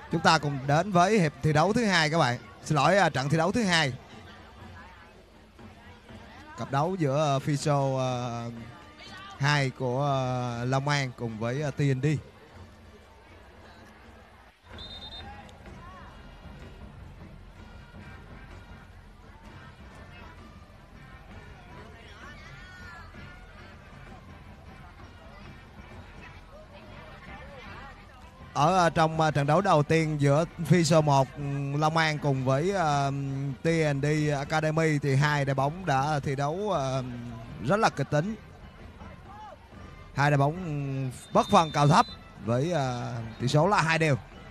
Chúng ta cùng đến với hiệp thi đấu thứ hai các bạn. Xin lỗi, trận thi đấu thứ hai. Cặp đấu giữa Fiso 2 của Long An cùng với TND. Ở trong trận đấu đầu tiên giữa Fiso 1 Long An cùng với TND Academy thì hai đội bóng đã thi đấu rất là kịch tính. Hai đội bóng bất phân cao thấp với tỷ số là 2-2.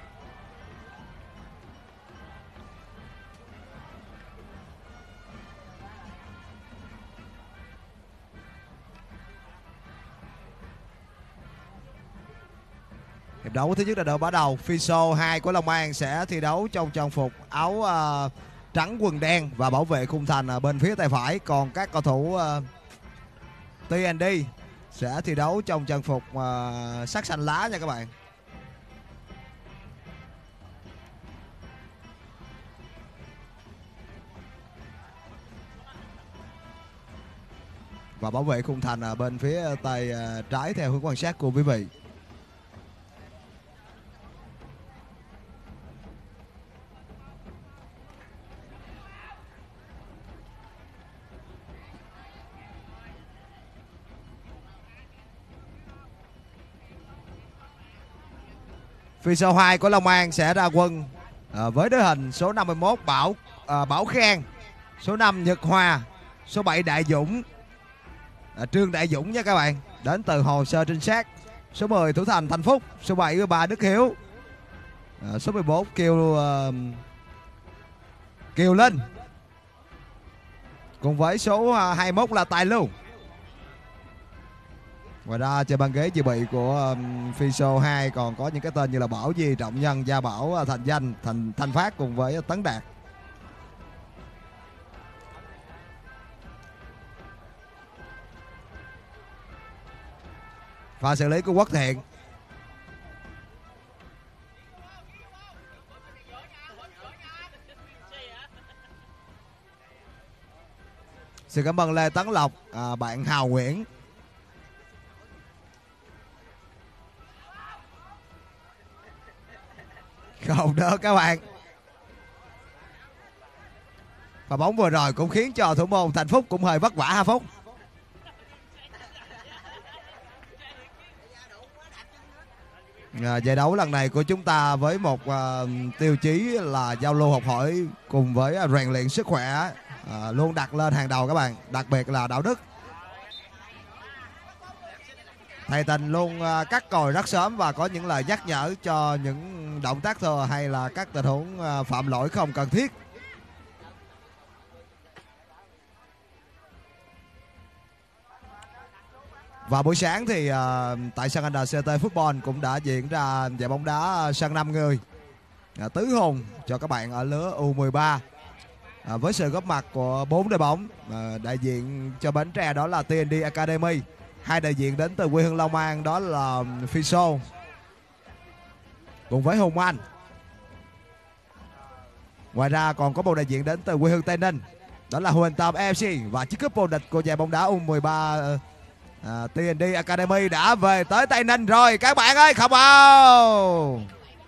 Hiệp đấu thứ nhất là đội bắt đầu. Fiso 2 của Long An sẽ thi đấu trong trang phục áo trắng quần đen và bảo vệ khung thành ở bên phía tay phải. Còn các cầu thủ TND sẽ thi đấu trong trang phục sắc xanh lá nha các bạn. Và bảo vệ khung thành ở bên phía tay trái theo hướng quan sát của quý vị. Fiso 2 của Long An sẽ ra quân với đội hình số 51 Bảo Khang, số 5 Nhật Hòa, số 7 Đại Dũng, Trương Đại Dũng nha các bạn, đến từ hồ sơ trinh sát, số 10 Thủ Thành Thành Phúc, số 73 Đức Hiếu, số 14 Kiều Linh, cùng với số 21 là Tài Lưu. Ngoài ra trên băng ghế dự bị của Fiso 2 còn có những cái tên như là Bảo Di, Trọng Nhân, Gia Bảo, Thành Danh, Thanh Phát cùng với Tấn Đạt. Pha xử lý của Quốc Thiện. Xin cảm ơn Lê Tấn Lộc, bạn Hào Nguyễn. Không đỡ các bạn. Và bóng vừa rồi cũng khiến cho thủ môn Thành Phúc cũng hơi vất vả ha Phúc. Giải đấu lần này của chúng ta với một tiêu chí là giao lưu học hỏi cùng với rèn luyện sức khỏe luôn đặt lên hàng đầu các bạn, đặc biệt là đạo đức. Thầy Tình luôn cắt còi rất sớm và có những lời nhắc nhở cho những động tác thừa hay là các tình huống phạm lỗi không cần thiết. Và buổi sáng thì tại sân NCT Football cũng đã diễn ra giải bóng đá sân 5 người tứ hùng cho các bạn ở lứa U13 với sự góp mặt của 4 đội bóng. Đại diện cho Bến Tre đó là TND Academy, hai đại diện đến từ quê hương Long An đó là Fiso cùng với Hùng Anh. Ngoài ra còn có một đại diện đến từ quê hương Tây Ninh, đó là Huỳnh Tâm FC, và chiếc cúp vô địch của giải bóng đá U13 TND Academy đã về tới Tây Ninh rồi các bạn ơi, không đâu.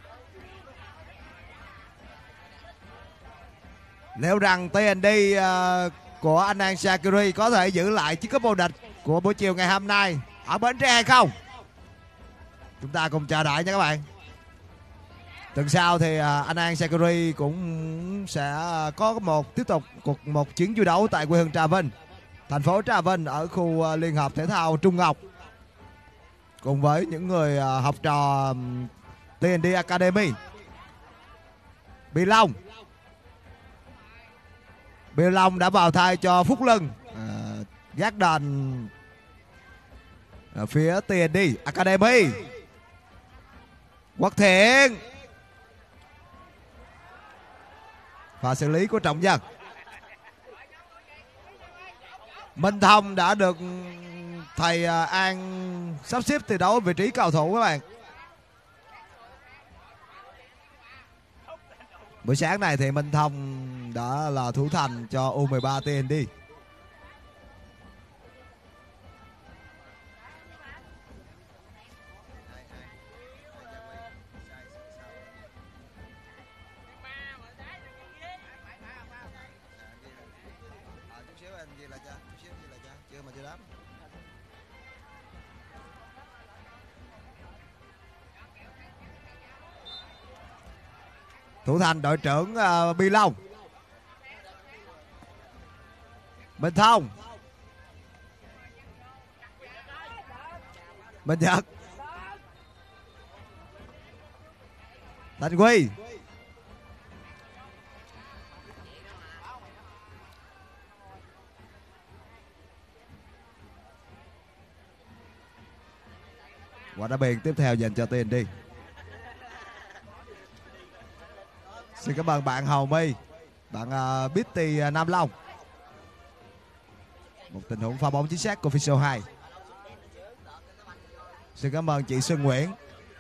Liệu rằng TND của anh An Sakiri có thể giữ lại chiếc cúp vô địch của buổi chiều ngày hôm nay ở Bến Tre hay không? Chúng ta cùng chờ đợi nha các bạn. Tuần sau thì anh An Sakiri cũng sẽ có tiếp tục một chuyến du đấu tại quê hương Trà Vinh, thành phố Trà Vinh, ở khu Liên hợp Thể thao Trung Ngọc, cùng với những người học trò TND Academy. Bill Long đã vào thay cho Phúc Lân, gác đền ở phía TND Academy. Quốc Thiện, và xử lý của Trọng Nhân. Minh Thông đã được thầy An sắp xếp thi đấu vị trí cầu thủ các bạn. Buổi sáng này thì Minh Thông đã là thủ thành cho U13 TND. Thủ thành đội trưởng Bi Long. Minh Thông. Minh Nhật. Thành Quy. Quả đá biên tiếp theo dành cho TND. Xin cảm ơn bạn Hầu My, bạn Bitty Nam Long. Một tình huống pha bóng chính xác của Official 2. Xin cảm ơn chị Xuân Nguyễn.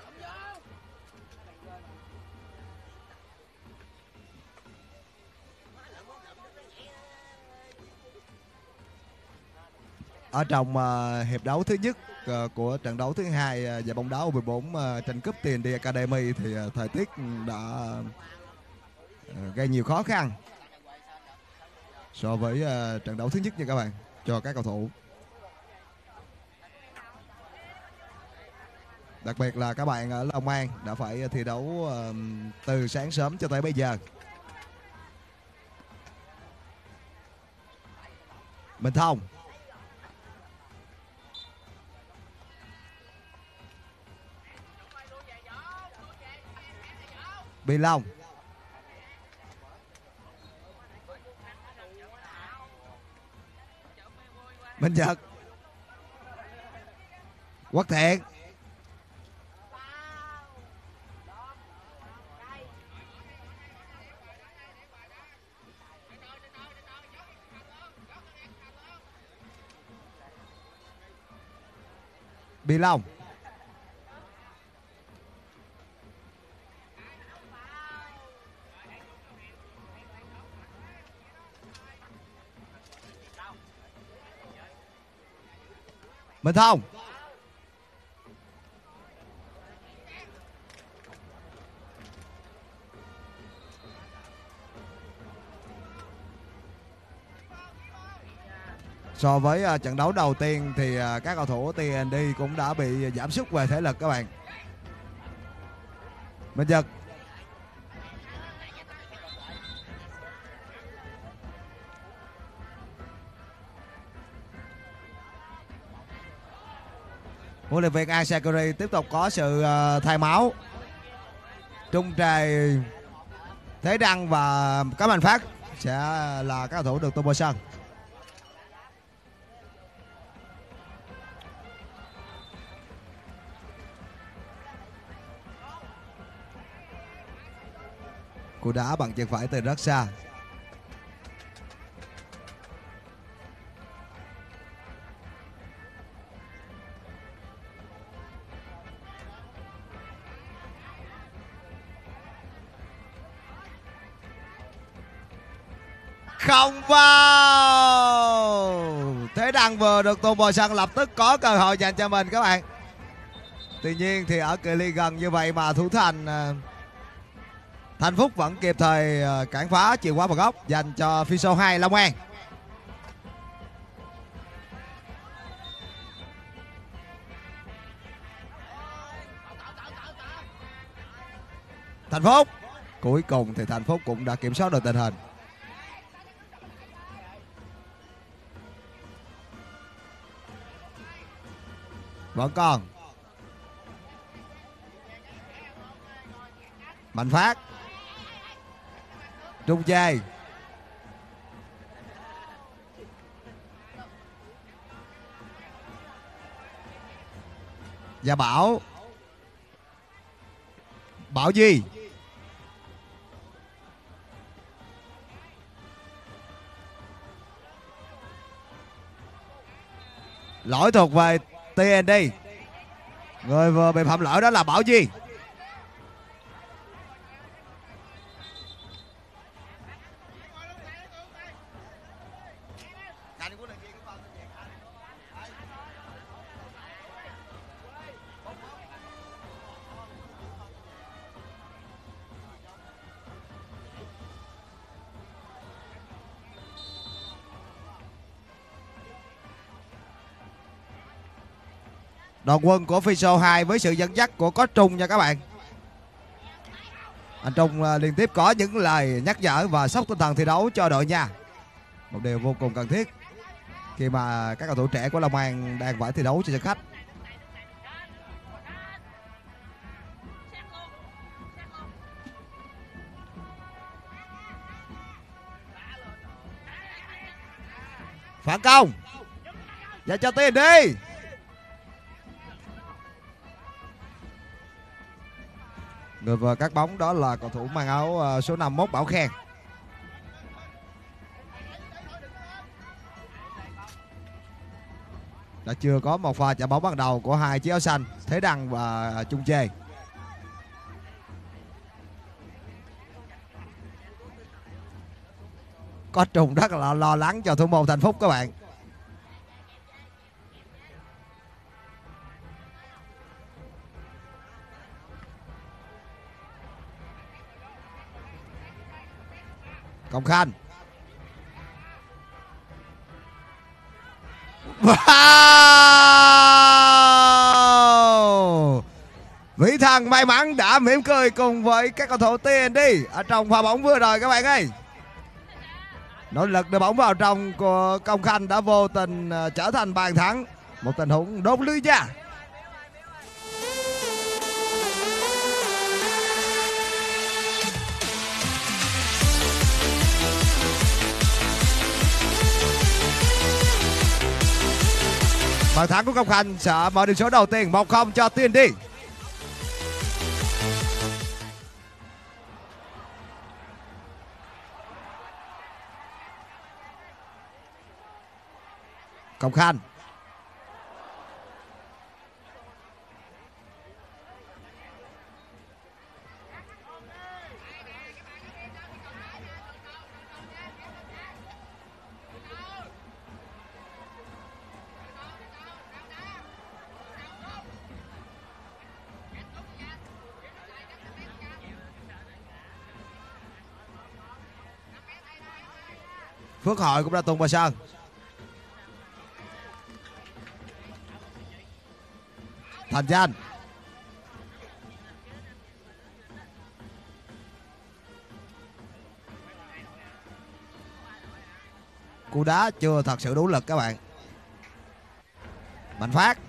Ở trong hiệp đấu thứ nhất của trận đấu thứ hai giải bóng đá U14 tranh cúp TND Academy thì thời tiết đã gây nhiều khó khăn so với trận đấu thứ nhất nha các bạn, cho các cầu thủ. Đặc biệt là các bạn ở Long An đã phải thi đấu từ sáng sớm cho tới bây giờ. Minh Thông. Bi Long. Minh Nhật. Quốc Thiện. Bi Long. Minh Thông. So với trận đấu đầu tiên thì các cầu thủ TND cũng đã bị giảm sút về thể lực các bạn. Minh Nhật. Huấn luyện viên Asakuri tiếp tục có sự thay máu. Trung Trề, Thế Đăng và Cám Anh Phát sẽ là các cầu thủ được tung vào sân. Cú đá bằng chân phải từ rất xa. Không vào. Thế Đăng vừa được tung vào sân lập tức có cơ hội dành cho mình các bạn. Tuy nhiên thì ở cự ly gần như vậy mà thủ thành Thành Phúc vẫn kịp thời cản phá chìa khóa vào góc dành cho phi số 2 Long An. Thành Phúc. Cuối cùng thì Thành Phúc cũng đã kiểm soát được tình hình. Vẫn còn. Mạnh Phát. Trung Chê. Và Bảo. Bảo Duy. Lỗi thuộc về TND. Người vừa bị phạm lỗi đó là Bảo Duy. Đoàn quân của phi số 2 với sự dẫn dắt của có Trung nha các bạn. Anh Trung liên tiếp có những lời nhắc nhở và sốc tinh thần thi đấu cho đội nha. Một điều vô cùng cần thiết khi mà các cầu thủ trẻ của Long An đang phải thi đấu trên sân khách. Phản công và cho tiền đi. Người vừa cắt bóng đó là cầu thủ mang áo số 51 Bảo Khen. Đã chưa có một pha chạm bóng ban đầu của hai chiếc áo xanh Thế Đăng và Trung Chê. Có Trùng rất là lo lắng cho thủ môn Thành Phúc các bạn. Công Khanh. Wow! Vĩ Thần may mắn đã mỉm cười cùng với các cầu thủ TNT ở trong pha bóng vừa rồi các bạn ơi. Nỗ lực đưa bóng vào trong của Công Khanh đã vô tình trở thành bàn thắng. Một tình huống đốt lưới nha. Bàn thắng của Công Khanh sẽ mở điểm số đầu tiên 1-0 cho TNT. Công Khanh. Phước Hội cũng đã tung vào sân. Thành Danh. Cú đá chưa thật sự đủ lực các bạn. Mạnh Phát.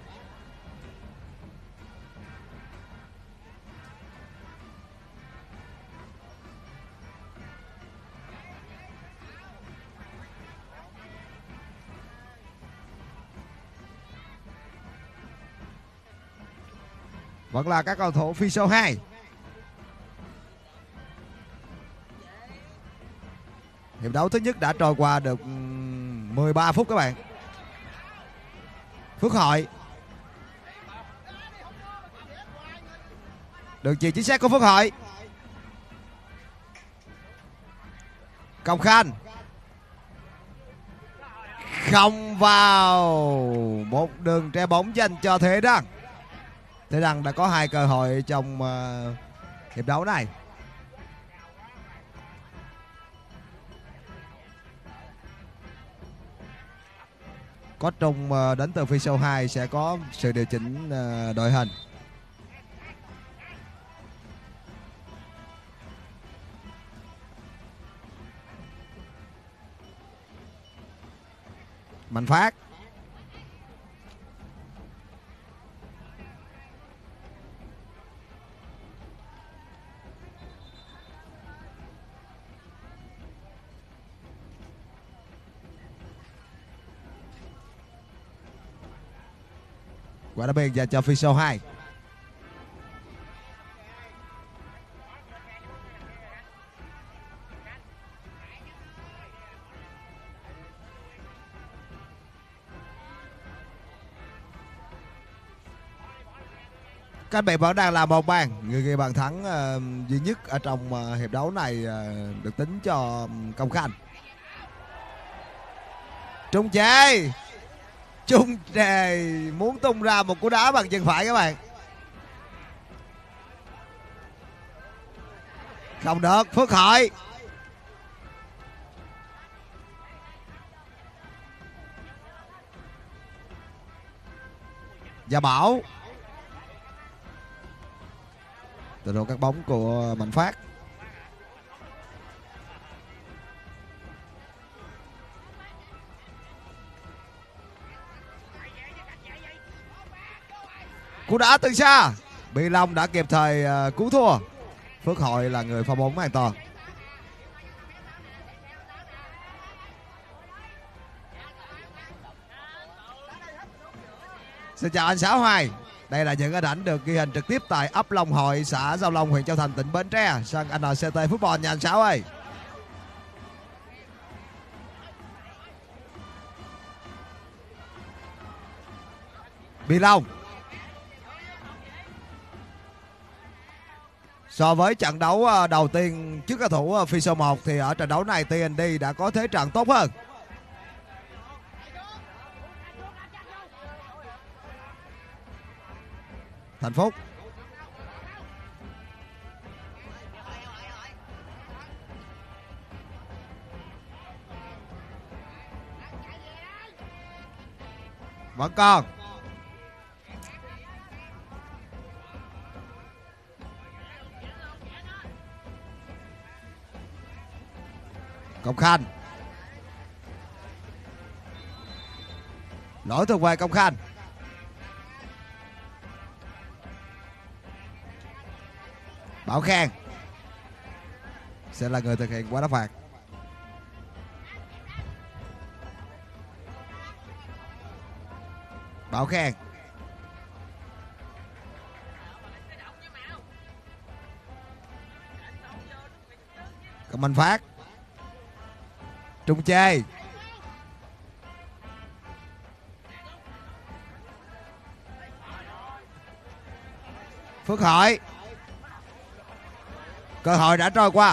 Vẫn là các cầu thủ phi số 2. Hiệp đấu thứ nhất đã trôi qua được 13 phút các bạn. Phước Hội. Đường chuyền chính xác của Phước Hội. Công Khanh. Không vào. Một đường tre bóng dành cho Thế Đăng. Thế Đăng đã có 2 cơ hội trong hiệp đấu này. Có Trung đến từ phi số 2 sẽ có sự điều chỉnh đội hình. Mạnh Phát. Quả đá biên dành cho phi số 2. Các bạn vẫn đang là một bàn. Người ghi bàn thắng duy nhất ở trong hiệp đấu này được tính cho Công Khanh. Trung Chê. Trung Chê muốn tung ra một cú đá bằng chân phải các bạn. Không được. Phước Hội. Gia Bảo. Từ độ cắt bóng của Mạnh Phát. Cú đá từ xa. Bi Long đã kịp thời cứu thua. Phước Hội là người pha bóng an toàn. Xin chào anh Sáu Hoài. Đây là những hình ảnh được ghi hình trực tiếp tại ấp Long Hội, xã Giao Long, huyện Châu Thành, tỉnh Bến Tre, sân NCT Football nha anh Sáu ơi. Bi Long. So với trận đấu đầu tiên trước cầu thủ phi số 1 thì ở trận đấu này TND đã có thế trận tốt hơn. Thành Phúc. Vẫn còn. Công Khanh. Lỗi thuộc về Công Khanh. Bảo Khang sẽ là người thực hiện quả đá phạt. Bảo Khang. Còn Mạnh Phát. Trung Chê. Phước Hội. Cơ hội đã trôi qua.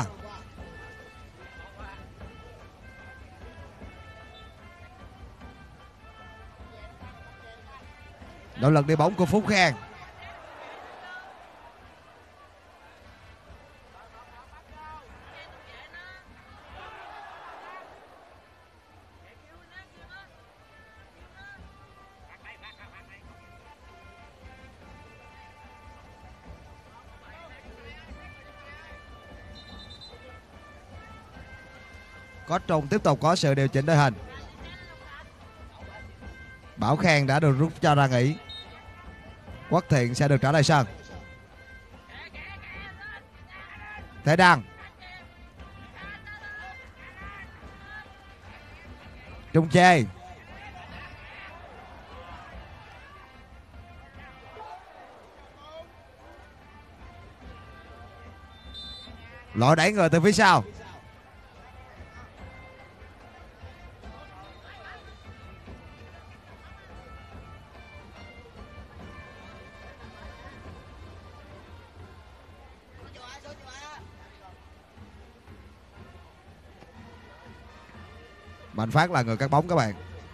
Nỗ lực đi bóng của Phúc Khang. Có Trung tiếp tục có sự điều chỉnh đội hình. Bảo Khang đã được rút cho ra nghỉ. Quốc Thiện sẽ được trả lại sân. Thế Đăng. Trung Chê. Lỗi đẩy người từ phía sau. Mạnh Phát là người cắt bóng các bạn.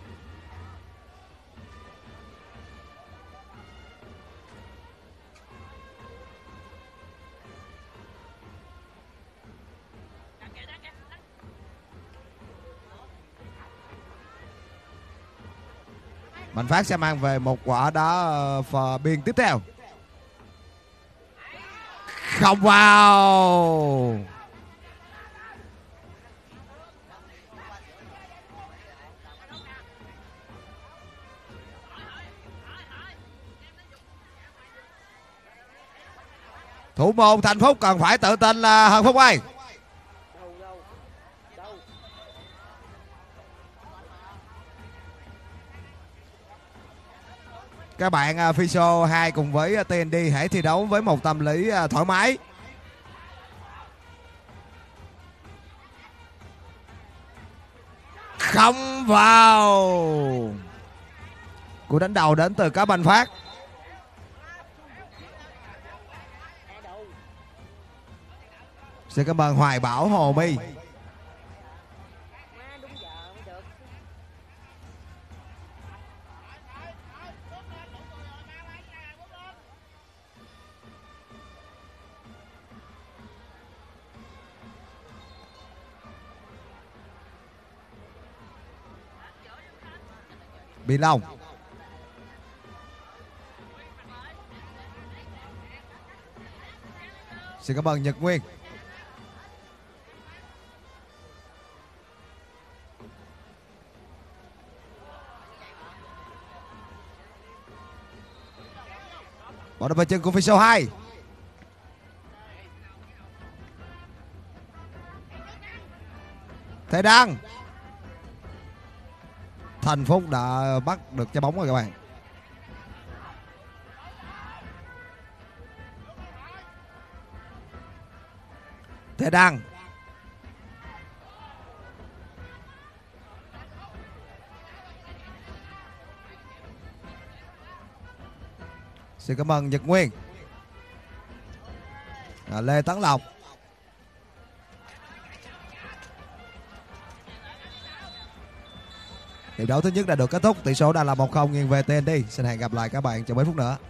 Mạnh Phát sẽ mang về một quả đá phờ biên tiếp theo. Không vào. Thủ môn Thành Phúc cần phải tự tin là hơn Phúc ơi. Các bạn Fiso 2 cùng với TND hãy thi đấu với một tâm lý thoải mái. Không vào. Cú đánh đầu đến từ cá Mạnh Phát. Xin cảm ơn Hoài Bảo Hồ My. Bi Long. Xin cảm ơn Nhật Nguyên. Bỏ đập vào chân của phía sau 2. Thế Đăng. Thành Phúc đã bắt được trái bóng rồi các bạn. Thế Đăng. Xin cảm ơn Nhật Nguyên. Lê Tấn Lộc. Hiệp đấu thứ nhất đã được kết thúc, tỷ số đang là 1-0 nghiêng về TNT. Xin hẹn gặp lại các bạn trong mấy phút nữa.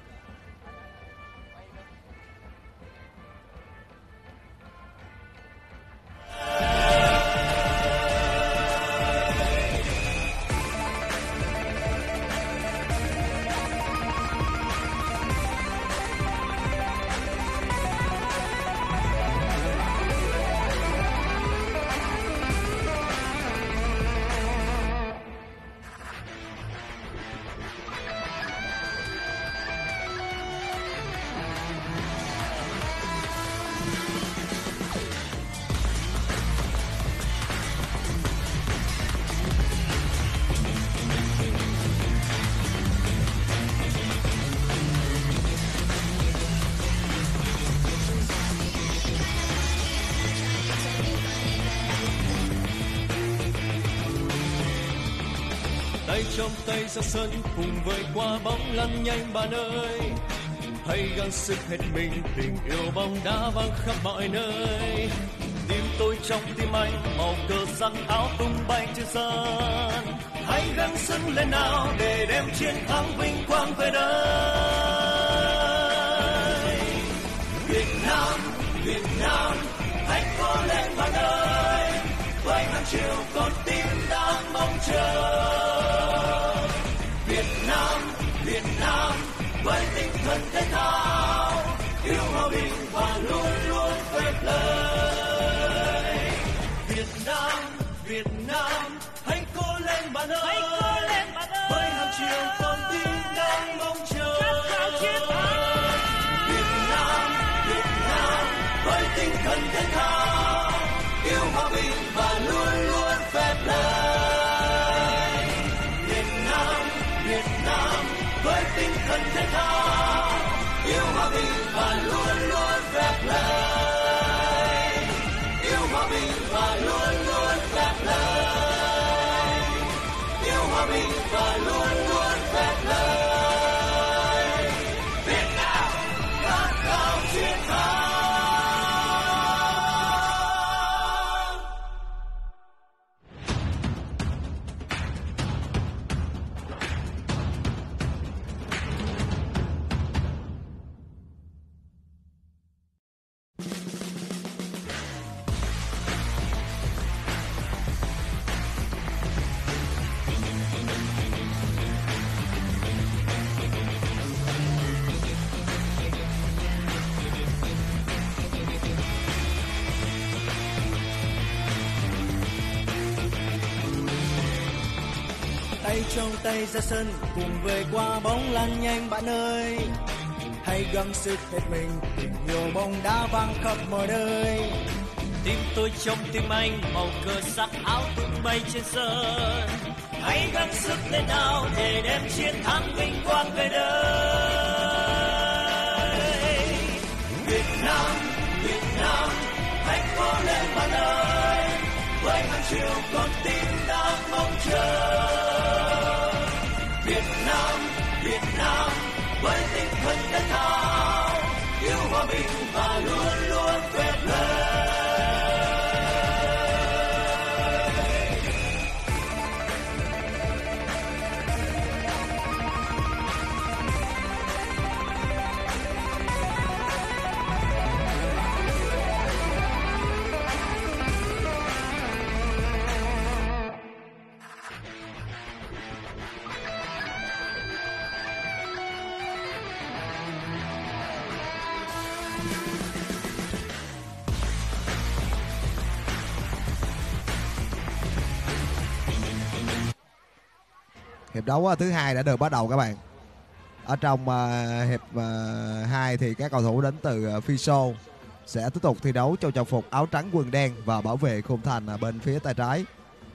Tay trong tay ra sân cùng với quả bóng lăn nhanh bạn ơi, hãy gắng sức hết mình, tình yêu bóng đá vang khắp mọi nơi. Tim tôi trong tim anh, màu cờ sắc áo tung bay trên sân, hãy gắng sức lên nào để đem chiến thắng vinh quang về đây. Việt Nam, hãy cố lên bạn ơi, với hàng triệu con tim đang mong chờ. Việt Nam, với tinh thần thể thao, yêu hòa bình và luôn luôn phép lời. Việt Nam, hãy cố lên bạn ơi, với hàng triệu con tim đang mong chờ. Việt Nam, với tinh thần thể thao, yêu hòa bình và luôn luôn phép lời. Việt Nam, với tinh thần thể thao, yêu hòa bình và luôn luôn phép lời. Yêu hòa bình và luôn luôn phép lời. Yêu hòa bình và luôn luôn phép lời. Việt Nam khát khao chiến thắng. Tay trong tay ra sân cùng với quả bóng lăn nhanh bạn ơi, hãy gắng sức hết mình, tình yêu bóng đá vang khắp mọi nơi. Tim tôi trong tim anh, màu cờ sắc áo tung bay trên sân, hãy gắng sức lên nào để đem chiến thắng vinh quang về đây. Việt Nam, hãy cố lên bạn ơi, với hàng triệu con tim đang mong chờ. Việt Nam, với tinh thần thể thao, yêu hòa bình và luôn luôn phép lời. Hiệp đấu thứ hai đã được bắt đầu các bạn. Ở trong hiệp 2 thì các cầu thủ đến từ Fiso sẽ tiếp tục thi đấu trong trang phục áo trắng quần đen và bảo vệ khung thành bên phía tay trái.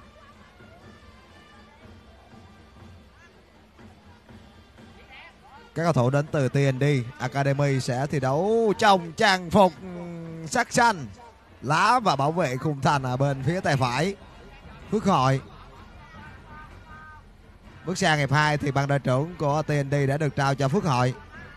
Các cầu thủ đến từ TND Academy sẽ thi đấu trong trang phục sắc xanh lá và bảo vệ khung thành bên phía tay phải. Phước Hội bước sang hiệp 2 thì ban đội trưởng của TND đã được trao cho Phước Hội.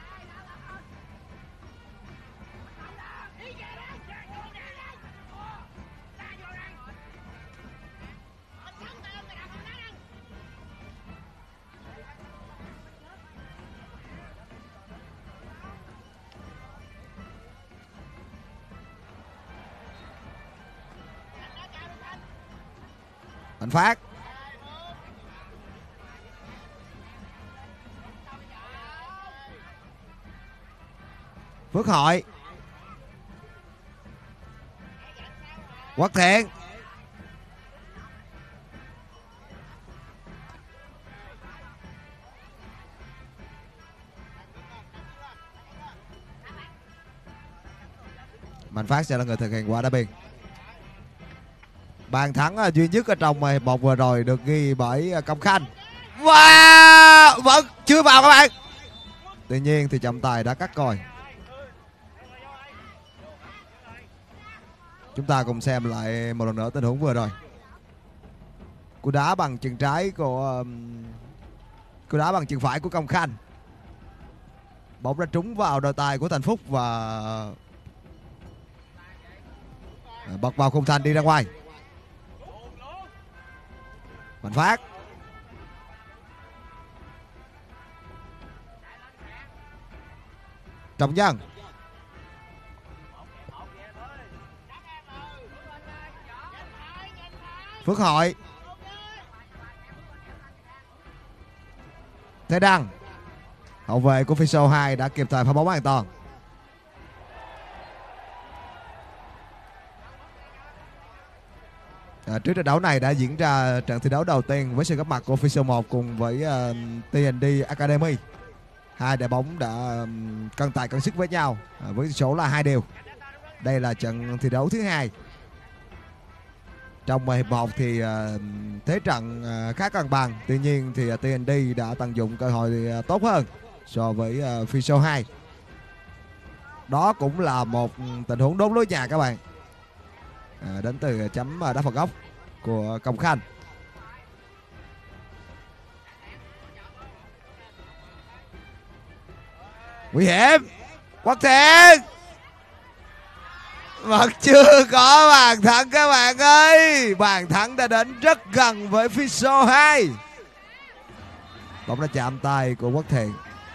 Mạnh Phát Phước Hội Quốc Thiện Mạnh Phát sẽ là người thực hiện quả đá biên. Bàn thắng duy nhất ở trong hiệp 1 vừa rồi được ghi bởi Công Khanh. Wow, vẫn chưa vào các bạn. Tuy nhiên thì trọng tài đã cắt còi. Chúng ta cùng xem lại một lần nữa tình huống vừa rồi. Cú đá bằng chân trái của cú đá bằng chân phải của Công Khanh. Bóng đã trúng vào đôi tay của Thành Phúc và bật vào khung thành đi ra ngoài. Mạnh Phát Trọng Nhân Phước Hội Thế Đăng. Hậu vệ của Fiso 2 đã kịp thời phá bóng an toàn. Trước trận đấu này đã diễn ra trận thi đấu đầu tiên với sự góp mặt của Fiso 1 cùng với TND Academy. Hai đội bóng đã cân tài cân sức với nhau với tỷ số là 2-2. Đây là trận thi đấu thứ hai. Trong hiệp 1 thì thế trận khá cân bằng, tuy nhiên thì TND đã tận dụng cơ hội tốt hơn so với Fiso 2. Đó cũng là một tình huống đốn lưới nhà các bạn. Đến từ chấm đá phạt góc của Công Khanh. Nguy hiểm. Quốc Thiện vẫn chưa có bàn thắng các bạn ơi. Bàn thắng đã đến rất gần với Fiso 2. Bóng đã chạm tay của Quốc Thiện.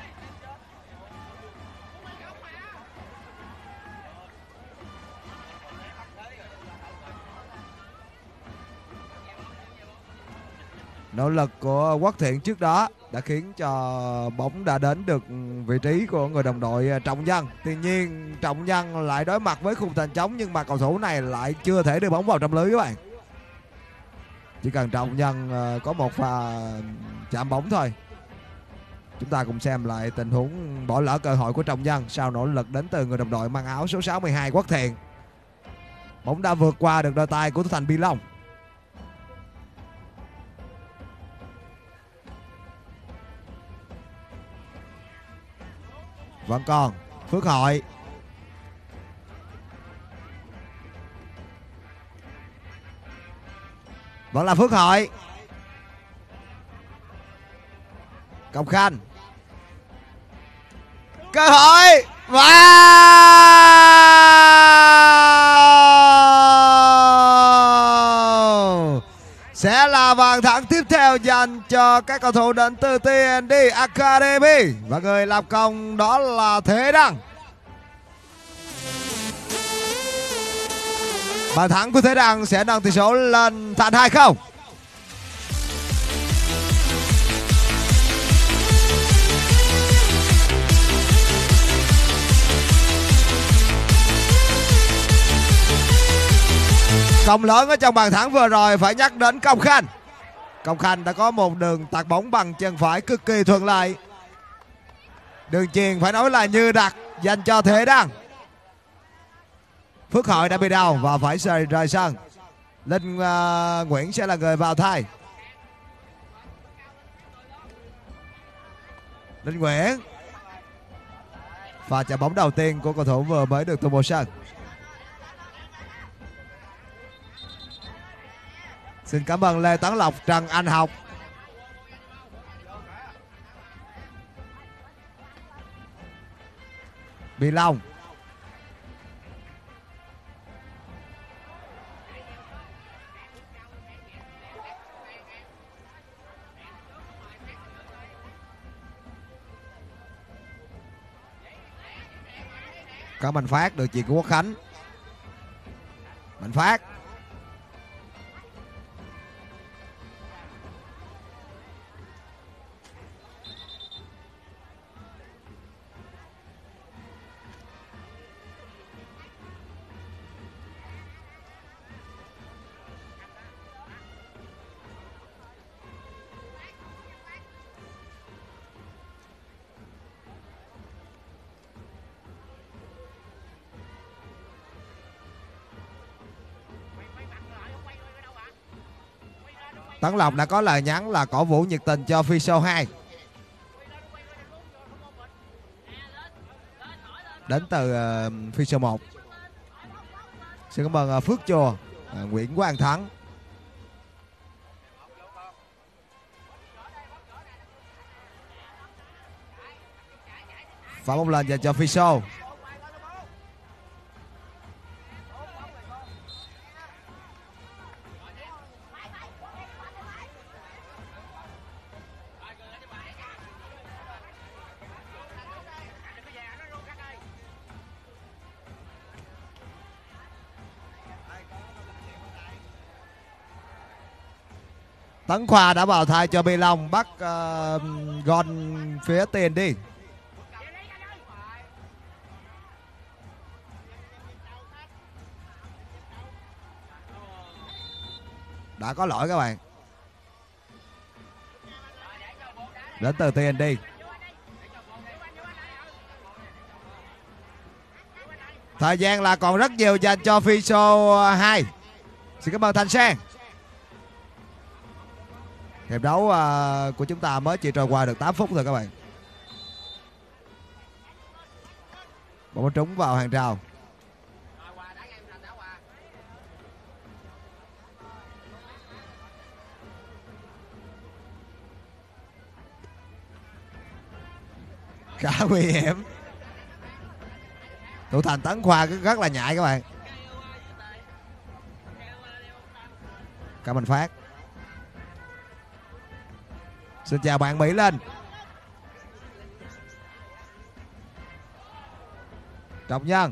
Nỗ lực của Quốc Thiện trước đó đã khiến cho bóng đã đến được vị trí của người đồng đội Trọng Nhân. Tuy nhiên Trọng Nhân lại đối mặt với khung thành trống, nhưng mà cầu thủ này lại chưa thể đưa bóng vào trong lưới các bạn. Chỉ cần Trọng Nhân có một pha chạm bóng thôi. Chúng ta cùng xem lại tình huống bỏ lỡ cơ hội của Trọng Nhân sau nỗ lực đến từ người đồng đội mang áo số 62 Quốc Thiện. Bóng đã vượt qua được đôi tay của thủ thành Bi Long. Vẫn còn Phước Hội. Vẫn là Phước Hội. Công Khanh. Cơ hội. Wow! Sẽ là bàn thắng tiếp theo dành cho các cầu thủ đến từ TND Academy. Và người làm công đó là Thế Đăng. Bàn thắng của Thế Đăng sẽ nâng tỷ số lên thành 2-0. Công lớn ở trong bàn thắng vừa rồi phải nhắc đến Công Khanh. Công Khanh đã có một đường tạt bóng bằng chân phải cực kỳ thuận lợi. Đường chuyền phải nói là như đặt dành cho Thế Đăng. Phước Hội đã bị đau và phải rời sân. Linh Nguyễn sẽ là người vào thay. Linh Nguyễn. Pha chạm bóng đầu tiên của cầu thủ vừa mới được tung vào sân. Xin cảm ơn Lê Tấn Lộc, Trần Anh Học. Bị Long. Có Mạnh Phát, được chuyền của Quốc Khánh. Mạnh Phát. Tấn Lộc đã có lời nhắn là cổ vũ nhiệt tình cho phi show 2. Đến từ phi show 1. Xin cảm ơn Phước Chùa, Nguyễn Quang Thắng. Phạm bóng lên dành cho phi show. Tấn Khoa đã vào thay cho Bi Long, bắt gôn phía tiền đi. Đã có lỗi các bạn. Đến từ tiền đi. Thời gian là còn rất nhiều dành cho phi show 2. Xin cảm ơn Thanh Sang. Hiệp đấu của chúng ta mới chỉ trôi qua được 8 phút thôi các bạn. Bóng trúng vào hàng rào. Khá nguy hiểm. Thủ thành Tấn Khoa rất là nhạy các bạn. Cảm ơn Phát. Xin chào bạn Mỹ Linh. Trọng Nhân.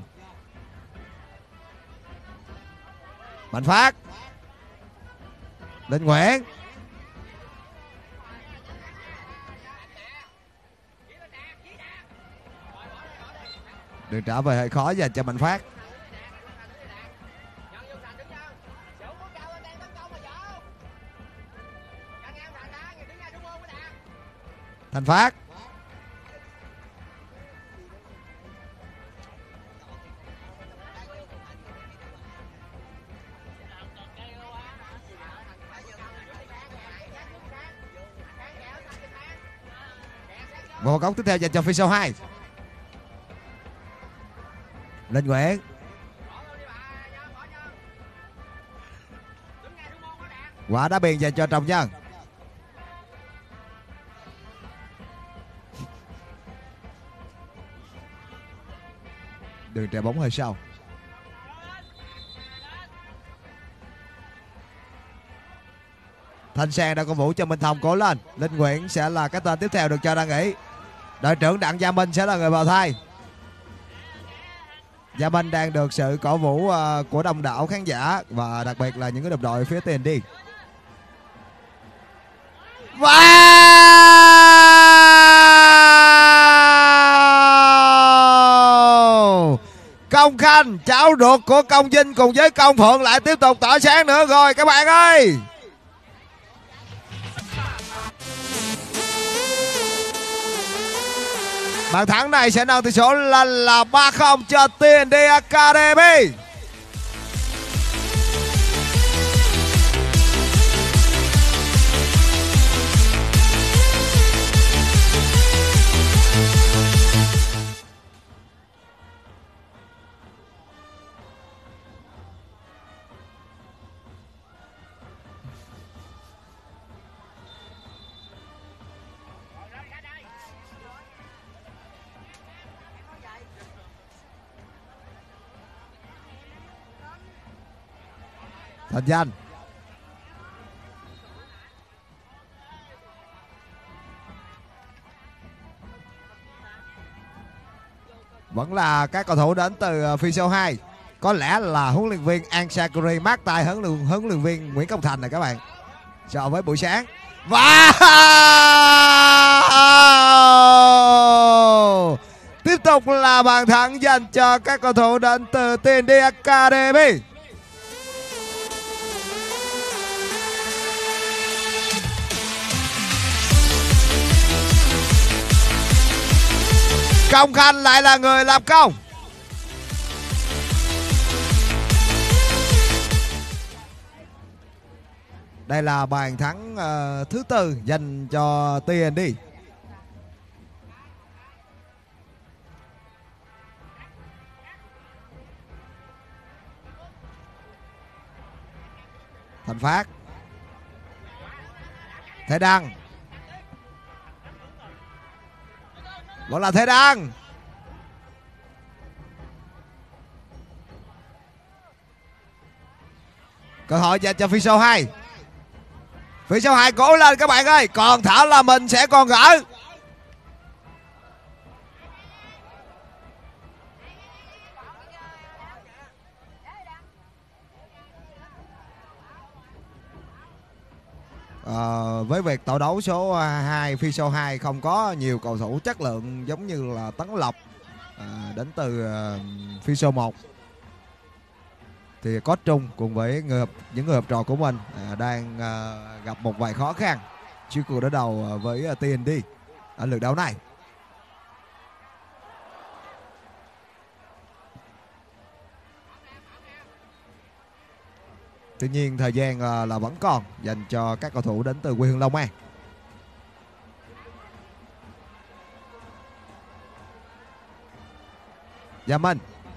Mạnh Phát. Linh Nguyễn. Đường trở về hơi khó dành cho Mạnh Phát. Thành Phát. Một góc tiếp theo dành cho phi show 2. Linh Nguyễn. Quả đá biên dành cho Trọng Nhân. Đường chạy bóng hơi sâu. Thanh Sang đã cổ vũ cho Minh Thông cố lên. Linh Nguyễn sẽ là cái tên tiếp theo được cho ra nghỉ. Đội trưởng Đặng Gia Minh sẽ là người vào thay. Gia Minh đang được sự cổ vũ của đông đảo khán giả và đặc biệt là những cái đồng đội phía tiền đi. Wow! Công Khanh, cháu ruột của Công Vinh cùng với Công Phượng lại tiếp tục tỏa sáng nữa rồi các bạn ơi. Bàn thắng này sẽ nâng tỷ số lên là 3-0 cho TNT Academy. Thành danh vẫn là các cầu thủ đến từ phi số 2. Có lẽ là huấn luyện viên An Sakuri mát tay huấn luyện viên Nguyễn Công Thành này các bạn, so với buổi sáng. Và tiếp tục là bàn thắng dành cho các cầu thủ đến từ TNT Academy. Công Khanh lại là người làm công. Đây là bàn thắng thứ tư dành cho TNT. Thành Phát, Thế Đăng, vẫn là Thế Đăng. Cơ hội dành cho phi số 2. Phi số 2 cố lên các bạn ơi, còn thở là mình sẽ còn gỡ. Với việc tổ đấu số 2, phi số 2 không có nhiều cầu thủ chất lượng giống như là Tấn Lộc đến từ phi số 1, thì có Trung cùng với những người học trò của mình đang gặp một vài khó khăn trước cuộc đối đầu với TNT ở lượt đấu này. Tuy nhiên thời gian là vẫn còn dành cho các cầu thủ đến từ quê hương Long An. Gia Minh,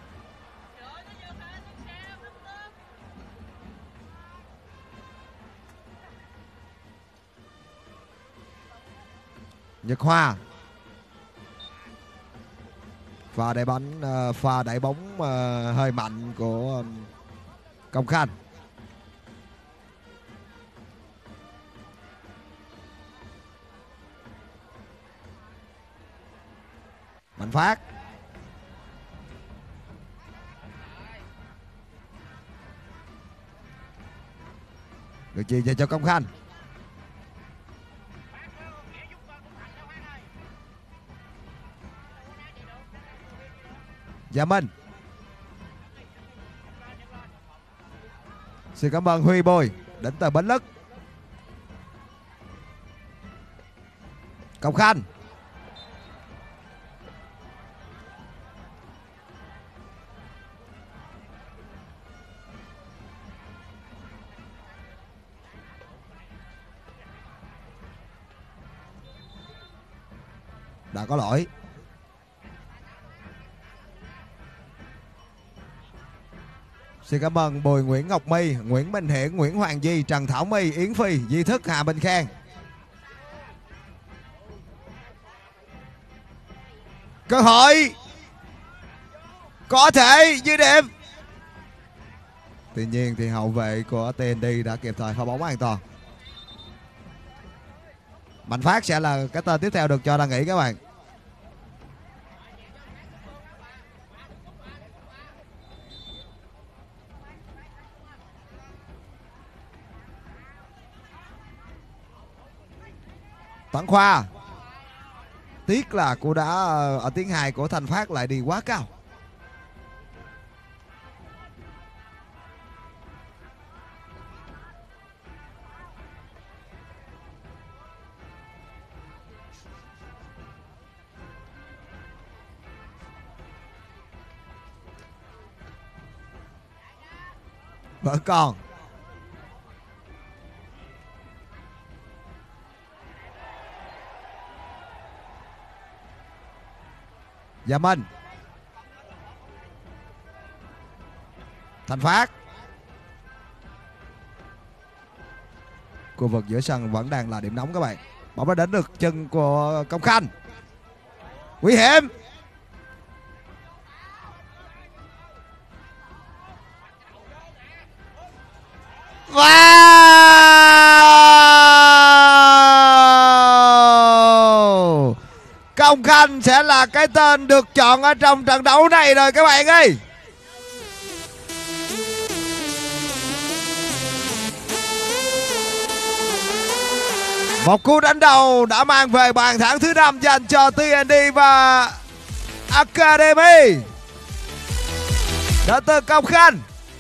Nhật Hoa, pha đẩy bóng hơi mạnh của Công Khanh. Mạnh Phát, được chuyền về cho Công Khanh. Gia Minh, xin cảm ơn Huy Bồi đến từ Bến Lức. Công Khanh, đã có lỗi. Xin cảm ơn Bùi Nguyễn Ngọc My, Nguyễn Minh Hiển, Nguyễn Hoàng Di, Trần Thảo My, Yến Phi, Di Thức, Hà Minh Khang. Cơ hội có thể ghi điểm. Tuy nhiên thì hậu vệ của TNT đã kịp thời phá bóng an toàn. Mạnh Phát sẽ là cái tên tiếp theo được cho đăng nghỉ các bạn. Tấn Khoa, tiếc là cú đá ở tiếng 2 của Thành Phát lại đi quá cao. Vẫn còn. Dạ Minh. Thành Phát. Khu vực giữa sân vẫn đang là điểm nóng các bạn. Bóng đã đến được chân của Công Khanh. Nguy hiểm. Wow! Công Khanh sẽ là cái tên được chọn ở trong trận đấu này rồi các bạn ơi. Một cú đánh đầu đã mang về bàn thắng thứ 5 dành cho TND và Academy. Đến từ Công Khanh.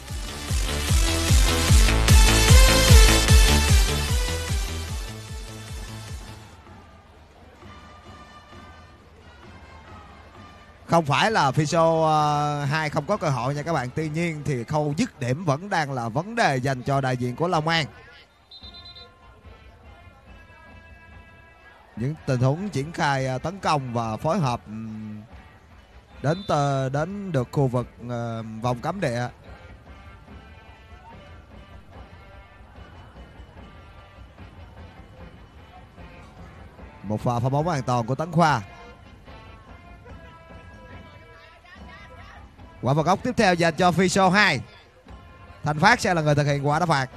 Không phải là Fiso 2 không có cơ hội nha các bạn. Tuy nhiên thì khâu dứt điểm vẫn đang là vấn đề dành cho đại diện của Long An. Những tình huống triển khai tấn công và phối hợp đến được khu vực vòng cấm địa. Một pha phá bóng an toàn của Tấn Khoa. Quả vào góc tiếp theo dành cho Fiso 2. Thành Phát sẽ là người thực hiện quả đá phạt.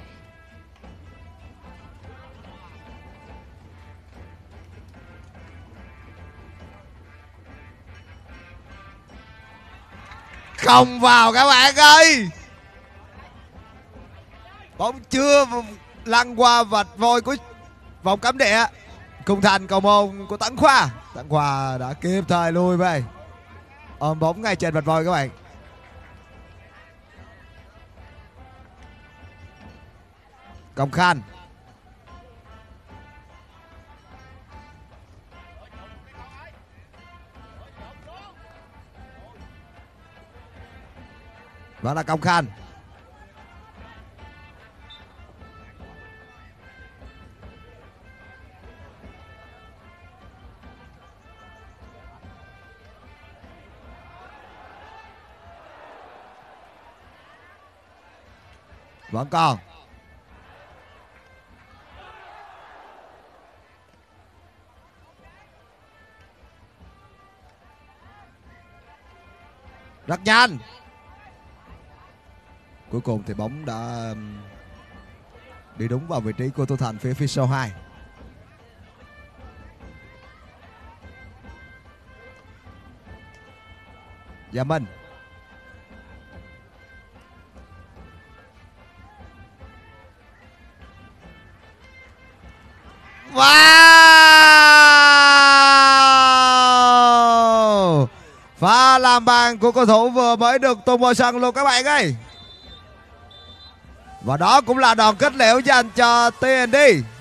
Không vào các bạn ơi. Bóng chưa lăn qua vạch vôi của vòng cấm địa. Khung thành cầu môn của Tấn Khoa. Tấn Khoa đã kịp thời lui về. Ôm bóng ngay trên vạch vôi các bạn. Công Khanh. Đó là Công Khanh. Vẫn còn. Rất nhanh. Cuối cùng thì bóng đã đi đúng vào vị trí của thủ thành phía Fiso 2. Dạ Minh. Wow! Pha làm bàn của cầu thủ vừa mới được tung vào sân luôn các bạn ơi. Và đó cũng là đòn kết liễu dành cho TND.